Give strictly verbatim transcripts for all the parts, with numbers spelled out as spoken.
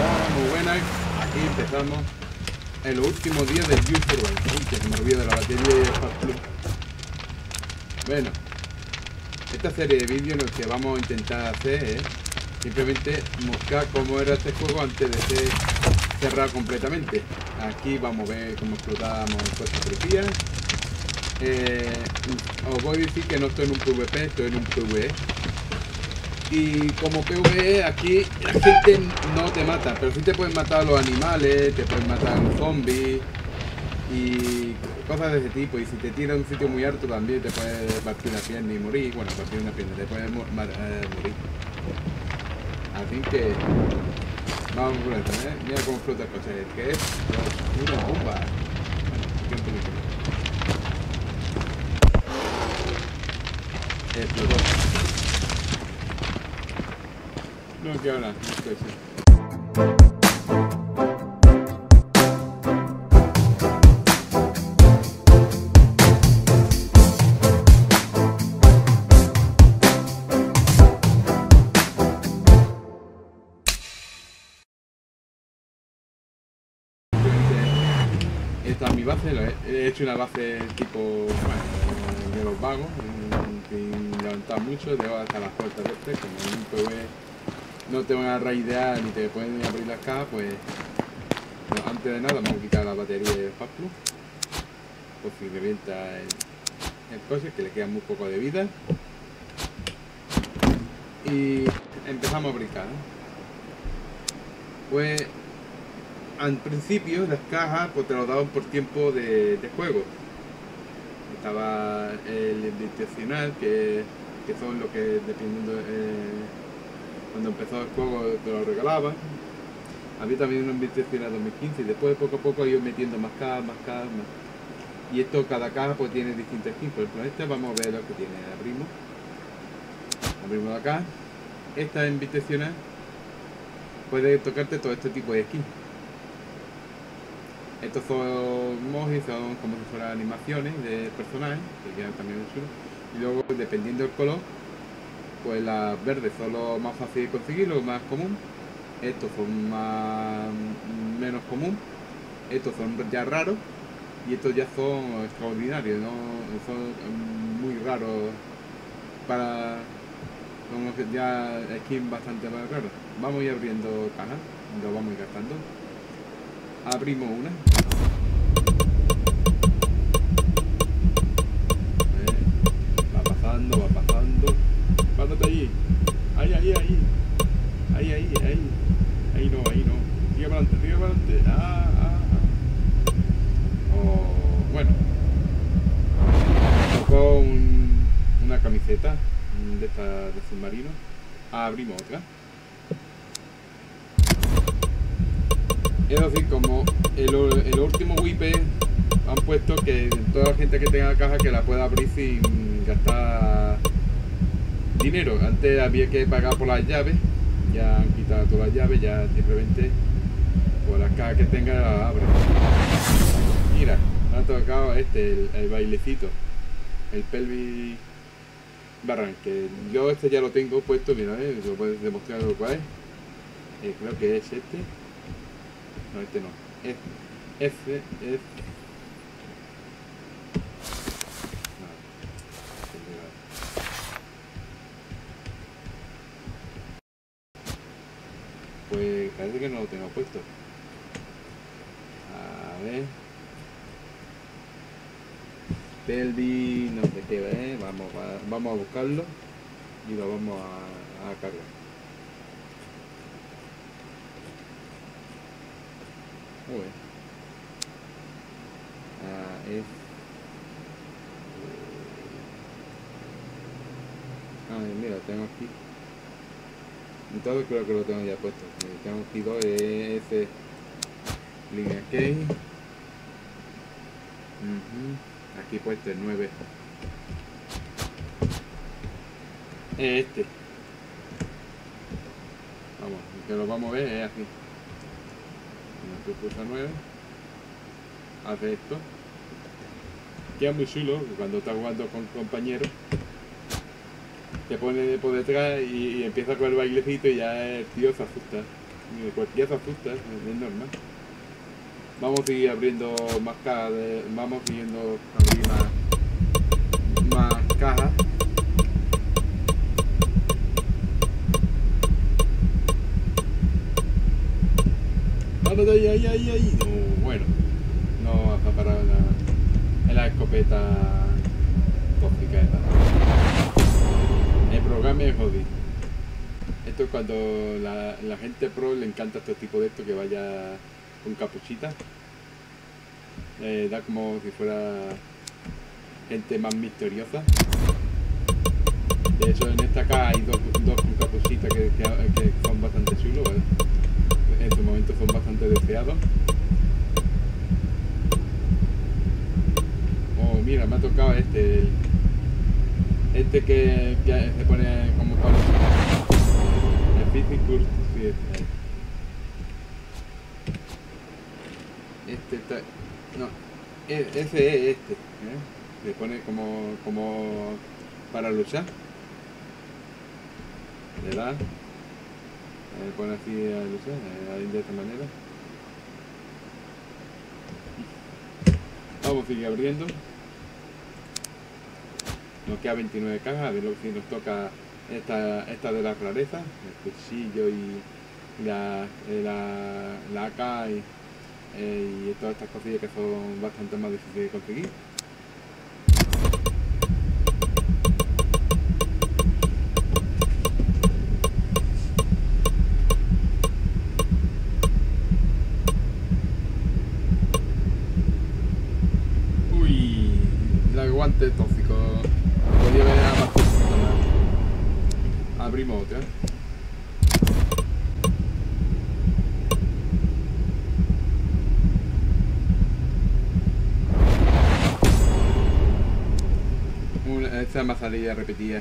Hola, muy buenas. Aquí empezamos en los últimos días del YouTube. Uy, que se me olvida de la batería de Fast Plus. Bueno, esta serie de vídeos lo que vamos a intentar hacer es simplemente mostrar cómo era este juego antes de ser cerrado completamente. Aquí vamos a ver cómo explotábamos cosas preciosas. Eh, os voy a decir que no estoy en un PvP, estoy en un PvE. Y como PvE aquí la gente no te mata, pero sí te pueden matar a los animales, te pueden matar a un zombie y cosas de ese tipo. Y si te tiran a un sitio muy alto también te puedes partir una pierna y morir. Bueno, partir una pierna, te puedes mo eh, morir. Así que vamos por esto, ¿eh? Mira cómo explota el coche, que es una bomba. Bueno, explotó. No quiero nada, no estoy así. Esta es mi base, he hecho una base tipo, bueno, de los vagos, sin levantar mucho, debajo hasta las puertas de este, como en un PvE no te van a raidear ni te pueden abrir las cajas, pues no, antes de nada vamos a quitar la batería de Fast Plus, por si revienta el, el coche, que le queda muy poco de vida. Y empezamos a brincar, ¿no? Pues al principio las cajas pues te lo daban por tiempo de, de juego. Estaba el invitacional, que, que son lo que dependiendo eh, cuando empezó el juego te lo regalaban. Había también una invitacional dos mil quince y después poco a poco iban metiendo más cajas, más cajas, más. Y esto, cada caja pues tiene distintas skins. Por ejemplo, este vamos a ver lo que tiene. Abrimos. Abrimos la caja. Esta invitacional puede tocarte todo este tipo de skins. Estos son emojis, son como si fueran animaciones de personajes, que quedan también en chulo. Y luego, dependiendo del color, pues las verdes son lo más fácil de conseguir, lo más común. Estos son más menos común. Estos son ya raros. Y estos ya son extraordinarios, ¿no? Son muy raros para... Son ya skins bastante más raros. Vamos a ir abriendo cajas, lo vamos a ir gastando. Abrimos una. Eh, va pasando, va pasando. Párate ahí. Ahí, ahí, ahí. Ahí, ahí, ahí. Ahí no, ahí no. Sigue para adelante, sigue para adelante. Ah, ah, ah. Oh, bueno. Tocó un, una camiseta de esta de submarino. Abrimos otra. Es decir, como el, el último W I P han puesto que toda la gente que tenga caja que la pueda abrir sin gastar dinero. Antes había que pagar por las llaves, ya han quitado todas las llaves, ya simplemente por las cajas que tenga la abren. Mira, me ha tocado este, el, el bailecito, el pelvis barranque. Yo este ya lo tengo puesto, mira, eh, lo puedes demostrar cuál es. Eh, creo que es este. No, este no. F, F, F. No. Pues parece que no lo tengo puesto. A ver. Pelvi, no sé qué, ¿eh? Vamos, a, vamos a buscarlo y lo vamos a, a cargar. Uy. Ah, es... Ah, mira, tengo aquí. Entonces creo que lo tengo ya puesto. Tengo aquí dos E S línea key. Uh-huh. Aquí puesto el nueve. Este. Vamos, que lo vamos a ver es aquí. Tú pulsas nueve, hace esto, queda muy chulo cuando estás jugando con compañeros, te pone por detrás y, y empieza con el bailecito y ya el tío se asusta. Cualquiera se asusta, es, es normal. Vamos a seguir abriendo más cajas, de, vamos siguiendo abrir más, más cajas. ¡Ahora de ahí, ahí, ahí, ahí! No, bueno, no va a parar en la, en la escopeta tóxica esta. El programa es jodido. Esto es cuando la, la gente pro le encanta este tipo de esto, que vaya con capuchita. Eh, da como si fuera gente más misteriosa. De hecho, en esta acá hay dos, dos con capuchita que, que, que son bastante chulos, ¿vale? En su momento son bastante deseados. Oh, mira, me ha tocado este. El, este que, que se pone como con el Physical, sí, este. Este está. No, ese es este. ¿eh? Se pone como, como para luchar. Le da. Se pone así a luchar, ahí de esta manera. Vamos a seguir abriendo. Nos queda veintinueve cajas, a ver si nos toca esta, esta de las rarezas, el cuchillo y la, la, la A K y, eh, y todas estas cosillas que son bastante más difíciles de conseguir. Uy, el guante tóxico. Podría haber más tóxico más. Abrimos otra. Una, esta es más salida repetida.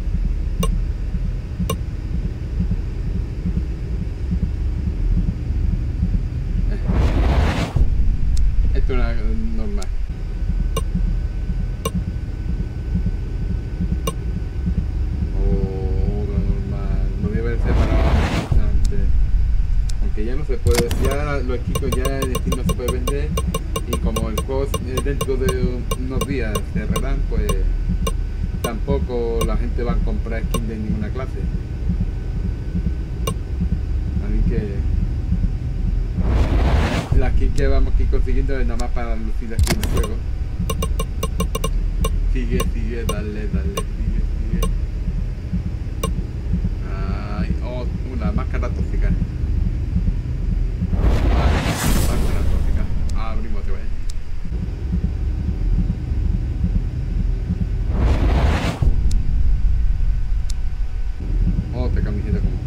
Esto es una normal. Oh, normal. No debe haber separado antes. Aunque ya no se puede. Ya los chicos ya en Steam no se puede vender. Y como el juego dentro de unos días cerrarán, pues tampoco la gente va a comprar skins de ninguna clase. Así que las skins que vamos a ir consiguiendo es nada más para lucir la skin del juego. Sigue, sigue, dale, dale, sigue, sigue. Ay, oh, una máscara tóxica. Máscara tóxica. Abrimos otra vez. Otra camiseta común.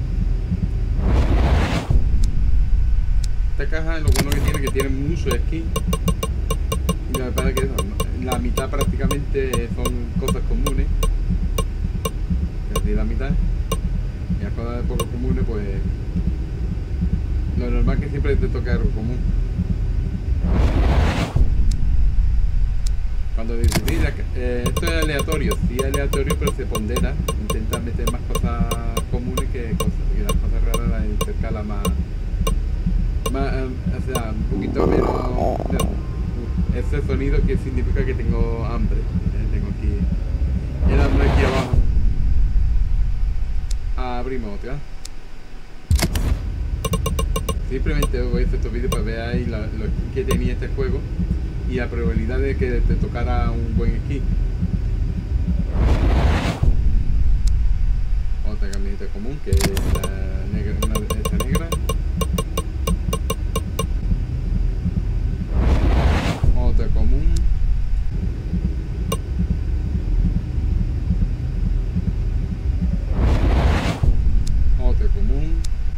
Esta caja lo bueno que tiene es que tiene mucho skin. Y me parece que eso, la mitad prácticamente son cosas comunes. Es decir, la mitad. Y las cosas poco comunes, pues lo normal que siempre te toca algo común. Cuando dices, mira, eh, esto es aleatorio, sí es aleatorio, pero se pondera. Intenta meter más cosas comunes que cosas, que las cosas raras las intercala más, más eh, o sea, un poquito menos. No, ese sonido que significa que tengo hambre. Eh, tengo aquí el hambre aquí abajo. Abrimos otra. Simplemente voy a hacer estos vídeos para ver ahí lo, lo que tenía este juego y la probabilidad de que te tocara un buen skin. Otra camiseta común que es la negra, una de esta negra. Otra común. Otra común.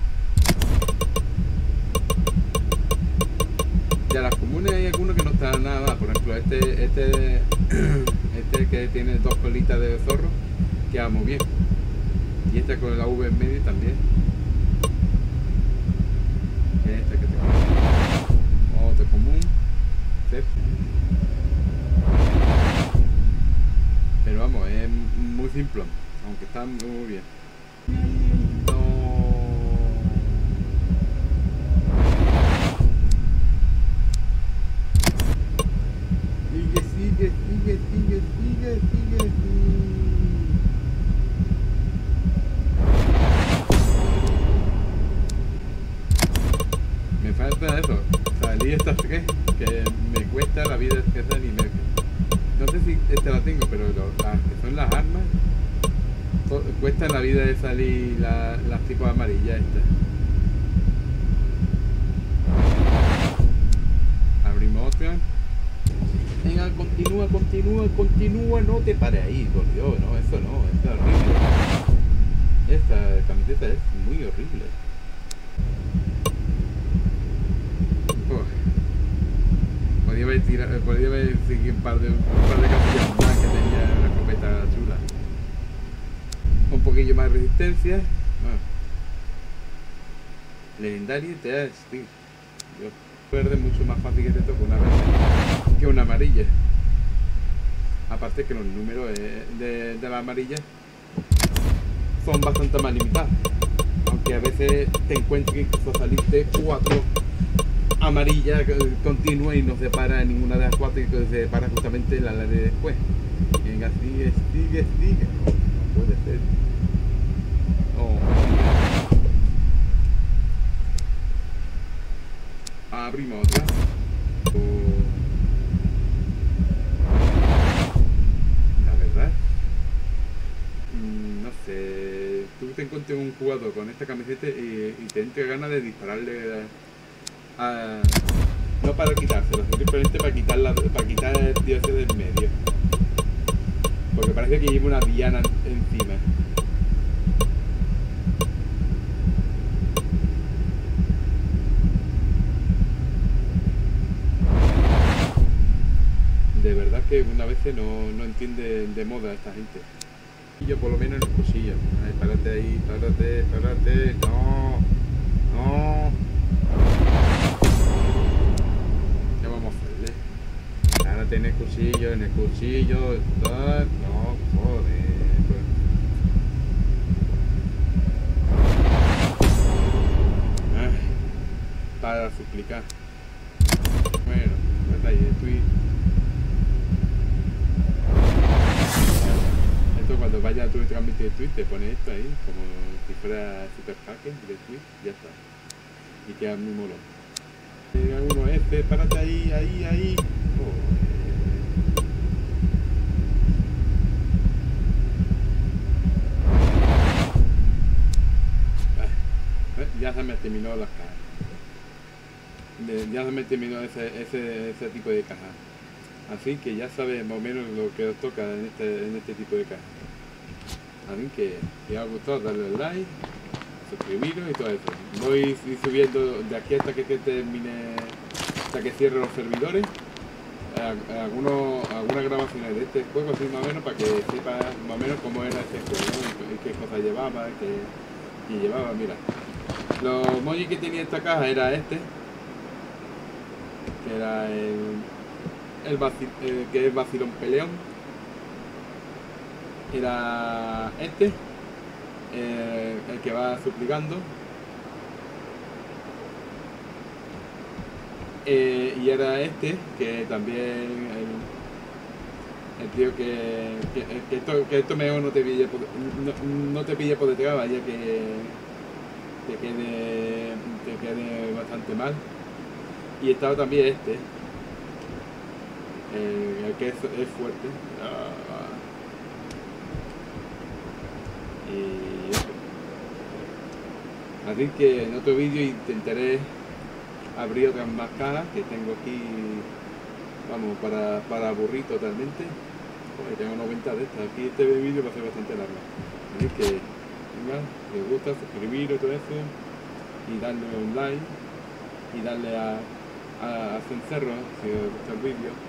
Ya las comunes hay algunos que no están nada mal. Por ejemplo, este, este, este que tiene dos colitas de zorro, queda muy bien. Y esta con la V en medio también. Esta que tengo. Otra común. ¿Sí? Pero vamos, es muy simple, aunque está muy bien. No. falta eso, salir estas tres, que me cuesta la vida que y me... No sé si esta la tengo, pero lo, las que son las armas, to, cuesta la vida de salir la, las tipos amarillas estas. Abrimos otra. Venga, continúa, continúa, continúa, no te pares ahí, por Dios, no, eso no, es horrible. Esta camiseta es muy horrible. Oh. Podría haber tirado, podría haber seguido un par de, un par de casillas más que tenía una escopeta chula. Un poquillo más de resistencia. Bueno. Legendario te da Steel. Dios. Verde mucho más fácil que te toque una verde que una amarilla. Aparte que los números de, de la amarilla son bastante más limitados, aunque a veces te encuentres incluso saliste cuatro amarillas continuas y no se para en ninguna de las cuatro y se separa justamente la de después. Venga, sigue, sigue, sigue. No, no puede ser. Oh. Abrimos otra. Oh. La verdad, mm, no sé. Tú te encuentras un jugador con esta camiseta y, y te entra ganas de dispararle a, a, no para quitárselo, simplemente para quitar la, para quitar el tío ese del medio. Porque parece que lleva una diana encima. De verdad que una vez no, no entiende de moda esta gente. Y yo por lo menos en el cuchillo. Ay, párate ahí, párate, párate. No, no. ¿Qué vamos a hacerle? Párate en el cuchillo, en el cuchillo. No, joder. Ay, para suplicar. Bueno, está ahí, estoy. Cuando vaya a tu transmitir tweet te pone esto ahí como si fuera super hacker de tweet, ya está, y queda muy molón. Llega uno este, párate ahí, ahí, ahí. Oh. Ah, ya se me terminó las cajas, ya se me terminó ese, ese, ese tipo de caja. Así que ya sabes más o menos lo que os toca en este, en este tipo de cajas. Así que si os ha gustado, darle like, suscribiros y todo eso. Voy a ir subiendo de aquí hasta que, que termine, hasta que cierre los servidores, algunos, algunas grabaciones de este juego, así más o menos, para que sepa más o menos cómo era este juego, ¿no? Y qué cosas llevaba, qué, y llevaba, mira. Los emojis que tenía esta caja era este, que era el, el, vacil, el que es vacilón peleón. Era este, eh, el que va suplicando, eh, y era este, que también el, el tío que, que, que, esto, que esto mejor no te pille por, no, no te pille por detrás, vaya que te quede, te quede bastante mal. Y estaba también este, el, el que es, es fuerte. Uh, Y eso. Así que en otro vídeo intentaré abrir otras más cajas que tengo aquí, vamos, para, para aburrir totalmente, porque tengo noventa de estas. Aquí este vídeo va a ser bastante largo, así que venga, si os gusta, suscribiros y todo eso, y darle un like y darle a, a, a cencerro si os gusta el vídeo.